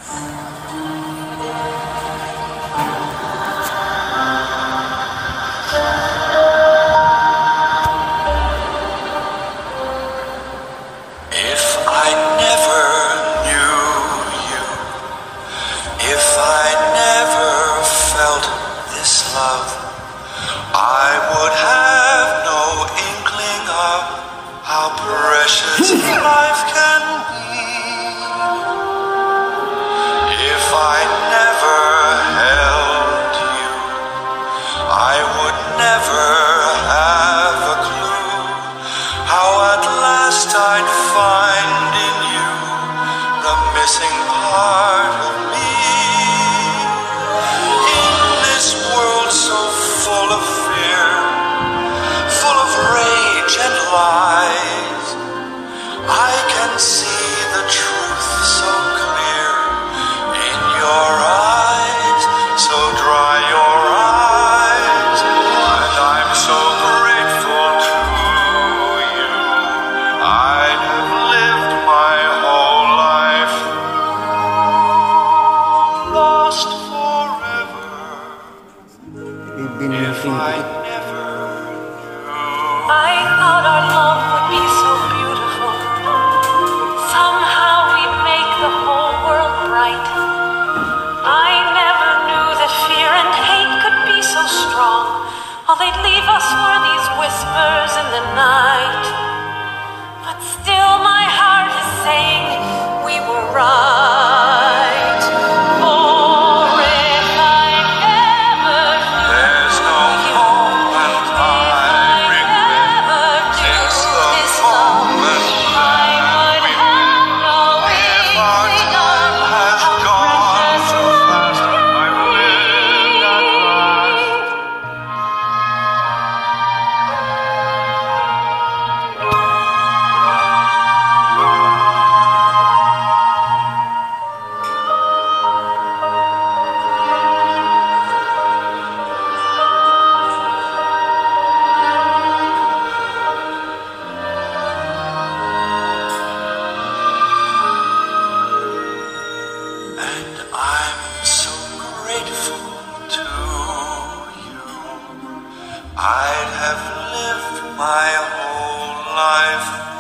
I would have no inkling of how precious life can be. If I never held you, I would never have a clue how at last I'd find in you the missing part of me. In this world so full of fear, full of rage and lies, I can see the truth so clear in your eyes. So dry your eyes, and I'm so grateful to you. I'd have lived my whole life lost forever if I never knew. I thought our love would be so beautiful. Somehow we'd make the whole world bright. I never knew that fear and hate could be so strong. All they'd leave us were these whispers in the night. But still my heart is saying we were right. For if I never knew, There's no moment I regret since the moment that we met. If our time has gone too fast, I've lived at last. And I'm so grateful to you. I'd have lived my whole life